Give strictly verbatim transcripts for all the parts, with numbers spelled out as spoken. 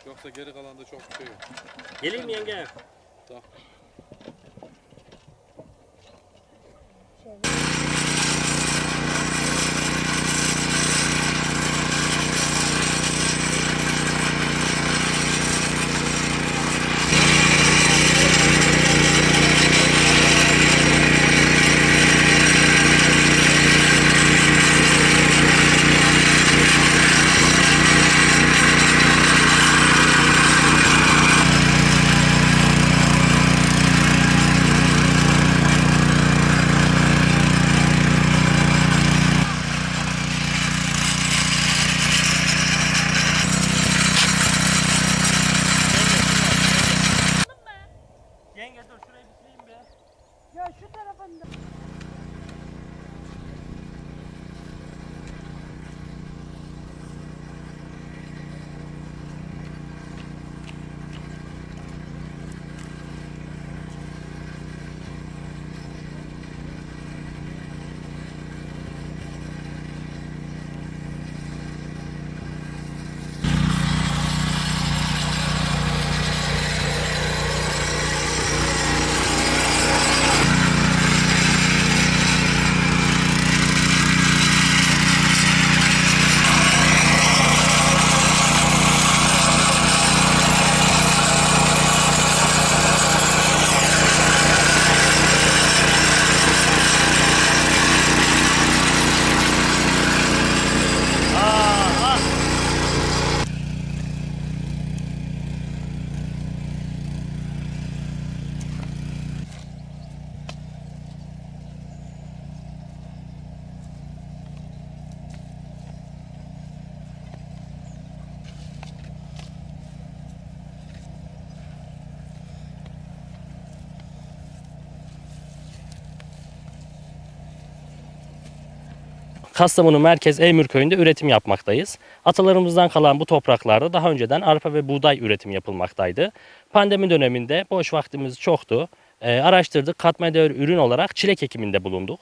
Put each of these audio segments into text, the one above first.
Yoksa geri kalanda çok bir şey yok. Geleyim mi yenge? Tamam. Yenge dur şurayı bitireyim be. Ya şu tarafında. Kastamonu Merkez Eymür Köyü'nde üretim yapmaktayız. Atalarımızdan kalan bu topraklarda daha önceden arpa ve buğday üretimi yapılmaktaydı. Pandemi döneminde boş vaktimiz çoktu. Ee, araştırdık, katma değer ürün olarak çilek ekiminde bulunduk.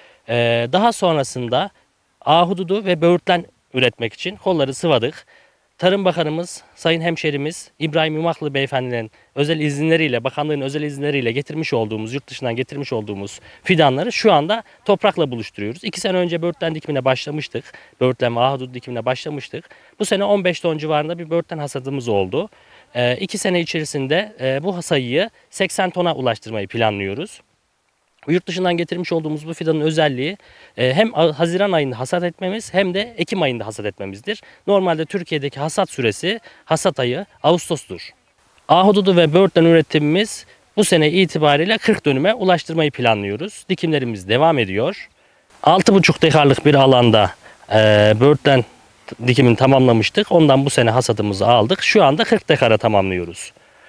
Ee, daha sonrasında ahududu ve böğürtlen üretmek için kolları sıvadık. Tarım Bakanımız, Sayın Hemşerimiz İbrahim Yumaklı Beyefendinin özel izinleriyle, bakanlığın özel izinleriyle getirmiş olduğumuz, yurt dışından getirmiş olduğumuz fidanları şu anda toprakla buluşturuyoruz. İki sene önce böğürtlen dikimine başlamıştık. Böğürtlen ve ahududu dikimine başlamıştık. Bu sene on beş ton civarında bir böğürtlen hasadımız oldu. Ee, iki sene içerisinde e, bu sayıyı seksen tona ulaştırmayı planlıyoruz. Yurt dışından getirmiş olduğumuz bu fidanın özelliği e, hem Haziran ayında hasat etmemiz hem de Ekim ayında hasat etmemizdir. Normalde Türkiye'deki hasat süresi, hasat ayı Ağustos'tur. Ahududu ve böğürtlen üretimimiz bu sene itibariyle kırk dönüme ulaştırmayı planlıyoruz. Dikimlerimiz devam ediyor. altı buçuk dekarlık bir alanda e, böğürtlen dikimini tamamlamıştık. Ondan bu sene hasadımızı aldık. Şu anda kırk dekara tamamlıyoruz.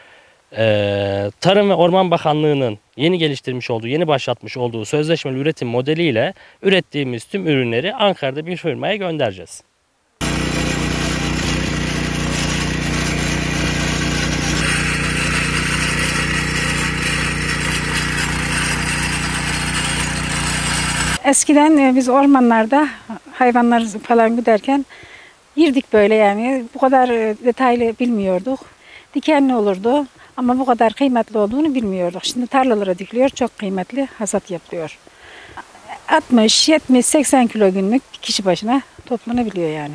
Ee, Tarım ve Orman Bakanlığı'nın yeni geliştirmiş olduğu, yeni başlatmış olduğu sözleşmeli üretim modeliyle ürettiğimiz tüm ürünleri Ankara'da bir firmaya göndereceğiz. Eskiden e, biz ormanlarda hayvanlar falan güderken girdik böyle yani. Bu kadar e, detaylı bilmiyorduk. Dikenli olurdu ama bu kadar kıymetli olduğunu bilmiyorduk. Şimdi tarlalara dikiliyor, çok kıymetli hasat yapılıyor. altmış, yetmiş, seksen kilo günlük kişi başına toplanabiliyor yani.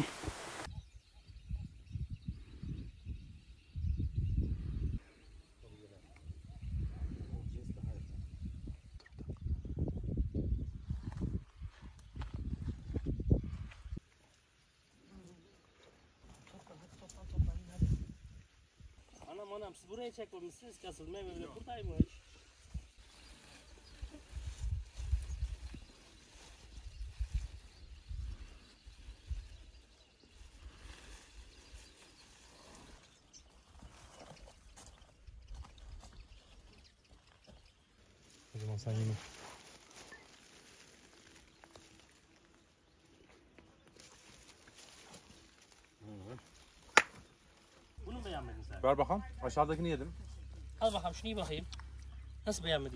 Anam anam siz buraya çekmemişsiniz ki asıl meyveler buradaymış. O zaman sen yine. Bunu mu beğenmedin sen? Ver bakalım. Aşağıdakini yedim. Al bakalım şunu iyi bakayım. Nasıl beğenmedin?